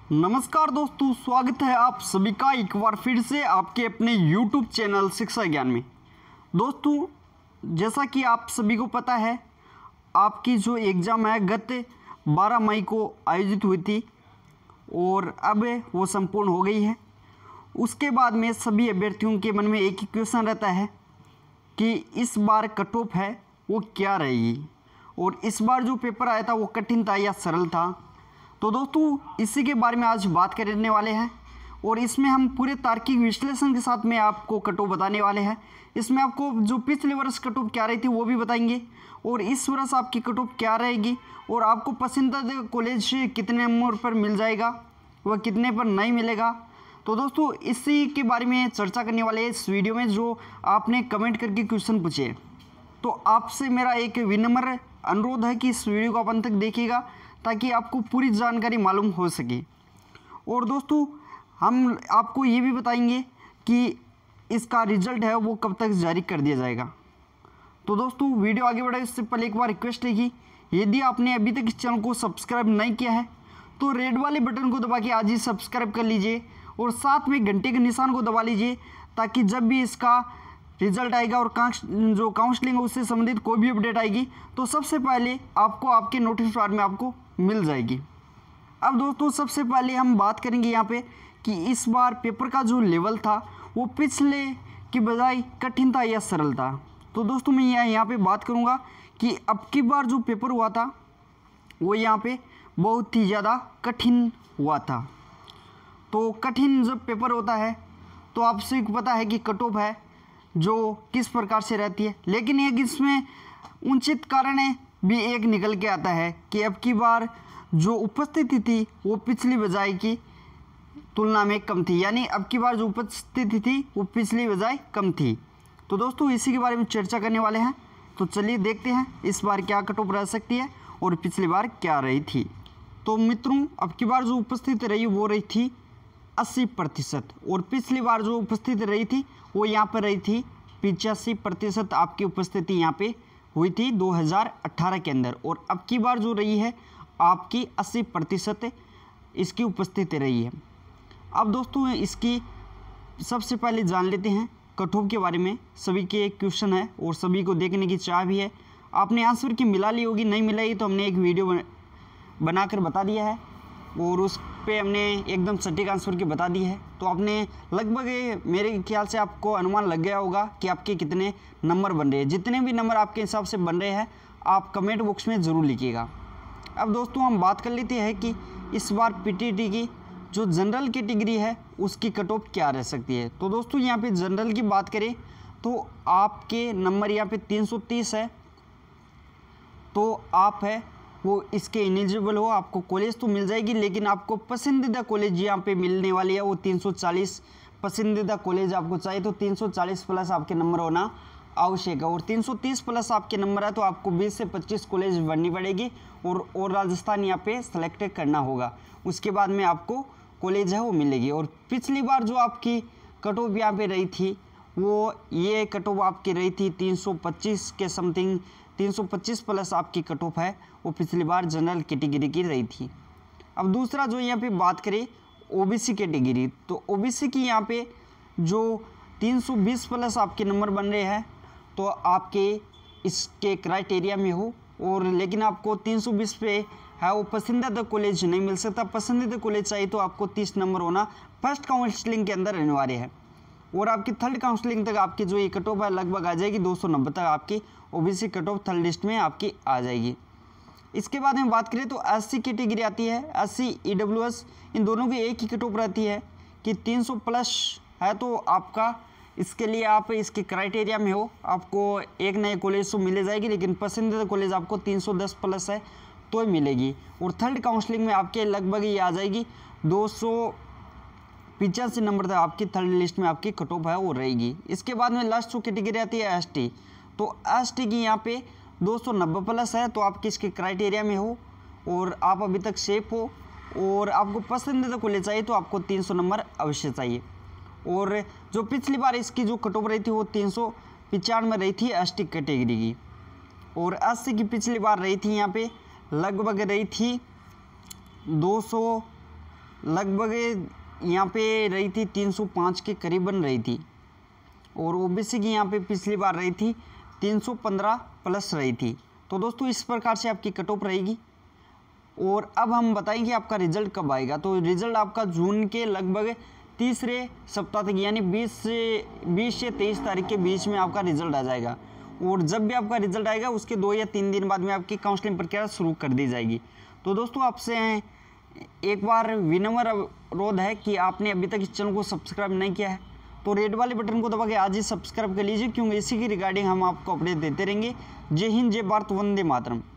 नमस्कार दोस्तों, स्वागत है आप सभी का एक बार फिर से आपके अपने YouTube चैनल शिक्षा ज्ञान में। दोस्तों, जैसा कि आप सभी को पता है, आपकी जो एग्ज़ाम है गत 12 मई को आयोजित हुई थी और अब वो संपूर्ण हो गई है। उसके बाद में सभी अभ्यर्थियों के मन में एक ही क्वेश्चन रहता है कि इस बार कट ऑफ है वो क्या रहेगी और इस बार जो पेपर आया था वो कठिन था या सरल था। तो दोस्तों, इसी के बारे में आज बात करने वाले हैं और इसमें हम पूरे तार्किक विश्लेषण के साथ में आपको कट ऑफ बताने वाले हैं। इसमें आपको जो पिछले वर्ष कट ऑफ क्या रही थी वो भी बताएंगे और इस वर्ष आपकी कट ऑफ क्या रहेगी और आपको पसंदीदा कॉलेज कितने नंबर पर मिल जाएगा, वह कितने पर नहीं मिलेगा। तो दोस्तों, इसी के बारे में चर्चा करने वाले हैं इस वीडियो में। जो आपने कमेंट करके क्वेश्चन पूछे, तो आपसे मेरा एक विनम्र अनुरोध है कि इस वीडियो को आप अंत तक देखिएगा ताकि आपको पूरी जानकारी मालूम हो सके। और दोस्तों, हम आपको ये भी बताएंगे कि इसका रिजल्ट है वो कब तक जारी कर दिया जाएगा। तो दोस्तों, वीडियो आगे बढ़े उससे पहले एक बार रिक्वेस्ट है कि यदि आपने अभी तक इस चैनल को सब्सक्राइब नहीं किया है तो रेड वाले बटन को दबा के आज ही सब्सक्राइब कर लीजिए और साथ में घंटे के निशान को दबा लीजिए ताकि जब भी इसका रिजल्ट आएगा और जो काउंसलिंग है उससे संबंधित कोई भी अपडेट आएगी तो सबसे पहले आपको आपके नोटिफिकेशन में आपको मिल जाएगी। अब दोस्तों, सबसे पहले हम बात करेंगे यहाँ पे कि इस बार पेपर का जो लेवल था वो पिछले की बजाय कठिन था या सरल था। तो दोस्तों, मैं यहाँ पे बात करूँगा कि अब की बार जो पेपर हुआ था वो यहाँ पे बहुत ही ज़्यादा कठिन हुआ था। तो कठिन जब पेपर होता है तो आपसे पता है कि कट ऑफ है जो किस प्रकार से रहती है, लेकिन एक इसमें उचित कारण भी एक निकल के आता है कि अब की बार जो उपस्थिति थी वो पिछली बजाय की तुलना में कम थी, यानी अब की बार जो उपस्थिति थी वो पिछली बजाय कम थी। तो दोस्तों, इसी के बारे में चर्चा करने वाले हैं। तो चलिए देखते हैं इस बार क्या कट ऑफ रह सकती है और पिछली बार क्या रही थी। तो मित्रों, अब की बार जो उपस्थिति रही वो रही थी 80% और पिछली बार जो उपस्थिति रही थी वो यहाँ पर रही थी 85% आपकी उपस्थिति यहाँ पे हुई थी 2018 के अंदर। और अब की बार जो रही है आपकी 80% इसकी उपस्थिति रही है। अब दोस्तों, इसकी सबसे पहले जान लेते हैं कट ऑफ के बारे में। सभी के एक क्वेश्चन है और सभी को देखने की चाह भी है। आपने आंसर की मिला ली होगी, नहीं मिलाई तो हमने एक वीडियो बनाकर बता दिया है और उस पे हमने एकदम सटीक आंसर की बता दी है। तो आपने लगभग मेरे ख्याल से आपको अनुमान लग गया होगा कि आपके कितने नंबर बन रहे हैं। जितने भी नंबर आपके हिसाब से बन रहे हैं आप कमेंट बॉक्स में ज़रूर लिखिएगा। अब दोस्तों, हम बात कर लेते हैं कि इस बार पीटीटी की जो जनरल कैटेगरी है उसकी कट ऑफ क्या रह सकती है। तो दोस्तों, यहाँ पे जनरल की बात करें तो आपके नंबर यहाँ पे 330 है, तो आप है वो इसके एलिजिबल हो। आपको कॉलेज तो मिल जाएगी लेकिन आपको पसंदीदा कॉलेज यहाँ पे मिलने वाली है वो 340। पसंदीदा कॉलेज आपको चाहिए तो 340 प्लस आपके नंबर होना आवश्यक है और 330 प्लस आपके नंबर है तो आपको 20 से 25 कॉलेज भरनी पड़ेगी और राजस्थान यहाँ पे सेलेक्ट करना होगा। उसके बाद में आपको कॉलेज है वो मिलेगी। और पिछली बार जो आपकी कट ऑफ यहाँ पे रही थी वो ये कट ऑफ आपकी रही थी 325 के समथिंग। 325 प्लस आपकी कट ऑफ है वो पिछली बार जनरल कैटेगरी की रही थी। अब दूसरा जो यहाँ पे बात करें ओबीसी कैटेगरी, तो ओबीसी की यहाँ पे जो 320 प्लस आपके नंबर बन रहे हैं तो आपके इसके क्राइटेरिया में हो और लेकिन आपको 320 पे है वो पसंदीदा कॉलेज नहीं मिल सकता। पसंदीदा कॉलेज चाहिए तो आपको 30 नंबर होना फर्स्ट काउंसलिंग के अंदर अनिवार्य है और आपकी थर्ड काउंसलिंग तक आपकी जो ये कट ऑफ है लगभग आ जाएगी 290 तक आपकी OBC cut off third list में आपकी आ जाएगी। इसके बाद में बात करें तो एससी कैटेगरी आती है। एससी ईडब्ल्यूएस इन दोनों की एक ही कट ऑफ रहती है कि 300 प्लस है तो आपका इसके लिए आप इसके क्राइटेरिया में हो आपको एक नए कॉलेज तो मिले जाएगी लेकिन पसंदीदा कॉलेज आपको 310 प्लस है तो ही मिलेगी। और थर्ड काउंसलिंग में आपके लगभग ये आ जाएगी 285 नंबर तक आपकी थर्ड लिस्ट में आपकी कट ऑफ है वो रहेगी। इसके बाद में लास्ट जो कैटेगरी आती है एसटी, तो एसटी की यहाँ पे 290 प्लस है तो आप किसके क्राइटेरिया में हो और आप अभी तक सेफ हो और आपको पसंदीदा कॉलेज चाहिए तो आपको 300 नंबर अवश्य चाहिए। और जो पिछली बार इसकी जो कट ऑफ रही थी वो 395 में रही थी एसटी कैटेगरी की और एससी की पिछली बार रही थी यहाँ पे लगभग रही थी लगभग यहाँ पे रही थी 305 के करीब बन रही थी, और ओबीसी की यहाँ पे पिछली बार रही थी 315 प्लस रही थी। तो दोस्तों इस प्रकार से आपकी कट ऑफ रहेगी। और अब हम बताएंगे आपका रिजल्ट कब आएगा। तो रिजल्ट आपका जून के लगभग तीसरे सप्ताह तक यानी 20 से 23 तारीख के बीच में आपका रिजल्ट आ जाएगा। और जब भी आपका रिजल्ट आएगा उसके 2 या 3 दिन बाद में आपकी काउंसलिंग प्रक्रिया शुरू कर दी जाएगी। तो दोस्तों आपसे एक बार विनम्र अनुरोध है कि आपने अभी तक इस चैनल को सब्सक्राइब नहीं किया है तो रेड वाले बटन को दबा के आज ही सब्सक्राइब कर लीजिए, क्योंकि इसी की रिगार्डिंग हम आपको अपडेट देते रहेंगे। जय हिंद, जय भारत, वंदे मातरम।